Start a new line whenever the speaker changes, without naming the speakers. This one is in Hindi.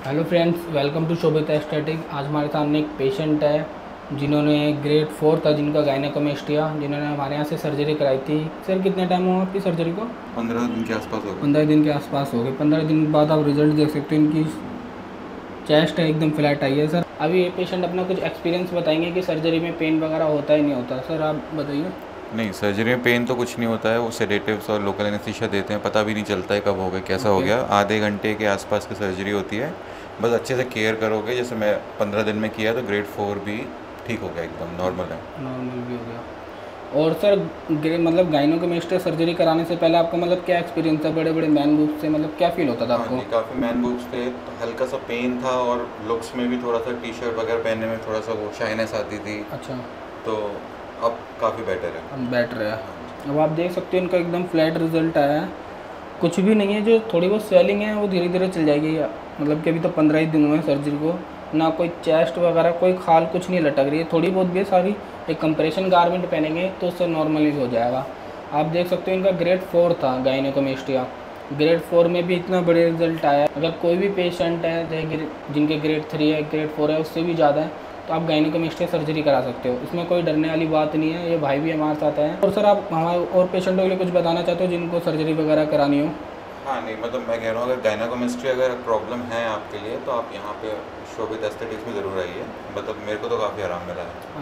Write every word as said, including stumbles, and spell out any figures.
Hello friends, welcome to Shobhita aesthetic. आज हमारे सामने एक पेशेंट है जिन्होंने ग्रेड फोर था, जिनका गायनेकोमेस्टिया, जिन्होंने हमारे यहाँ से सर्जरी कराई थी। सर कितने टाइम हुआ आपकी सर्जरी को?
पंद्रह दिन के आसपास हो गए।
पंद्रह दिन के आसपास हो गए। पंद्रह दिन बाद आप रिजल्ट देख सकते हो। इनकी चेस्ट है एकदम फ्लैट आई है। सर अभी ये पेशेंट अपना कुछ एक्सपीरियंस बताएंगे कि सर्जरी में पेन वगैरह होता ही नहीं होता। सर आप बताइए।
नहीं, सर्जरी में पेन तो कुछ नहीं होता है। वो सेडेटिव्स और लोकल एनेस्थीसिया देते हैं, पता भी नहीं चलता है कब हो गया, कैसा हो
ओके।
गया। आधे घंटे के आसपास की सर्जरी होती है। बस अच्छे से केयर करोगे, जैसे मैं पंद्रह दिन में किया तो ग्रेड फोर भी ठीक हो गया, एकदम नॉर्मल है।
नॉर्मल भी हो गया। और सर ग्रे मतलब गायनेकोमेस्टिया सर्जरी कराने से पहले आपका मतलब क्या एक्सपीरियंस था? बड़े बड़े मैन बूब से मतलब क्या फील होता था
हाँ
आपको?
जी, काफ़ी मैन बूब्स थे, तो हल्का सा पेन था और लुक्स में भी थोड़ा सा टी शर्ट वगैरह पहनने में थोड़ा सा वो शाइनेस आती थी।
अच्छा।
तो अब काफ़ी बेटर है।
हम बैठ रहे
हाँ
हैं।
जी।
अब आप देख सकते हो इनका एकदम फ्लैट रिजल्ट आया है। कुछ भी नहीं है। जो थोड़ी बहुत स्वेलिंग है वो धीरे धीरे चल जाएगी। मतलब कि अभी तो पंद्रह ही दिन हुए हैं सर्जरी को। ना कोई चेस्ट वगैरह कोई खाल कुछ नहीं लटक रही है। थोड़ी बहुत भी है सारी। एक कंप्रेशन गारमेंट पहनेंगे तो उससे नॉर्मलाइज हो जाएगा। आप देख सकते हो इनका ग्रेड फोर था गायनेकोमेस्टिया। ग्रेड फोर में भी इतना बड़े रिजल्ट आया है। अगर कोई भी पेशेंट है चाहे ग्रे- जिनके ग्रेड थ्री है, ग्रेड फोर है, उससे भी ज़्यादा है, तो आप गायनेकोमेस्टिया सर्जरी करा सकते हो। इसमें कोई डरने वाली बात नहीं है। ये भाई भी हमारे साथ हैं। और सर आप हमारे और पेशेंटों के लिए कुछ बताना चाहते हो जिनको सर्जरी वगैरह करानी हो?
हाँ नहीं, मतलब मैं कह रहा हूँ, अगर गायनेकोमेस्ट्री अगर प्रॉब्लम है आपके लिए तो आप यहाँ पे शोभित एस्थेटिक्स में ज़रूर आइए। मतलब मेरे को तो काफ़ी आराम मिला है।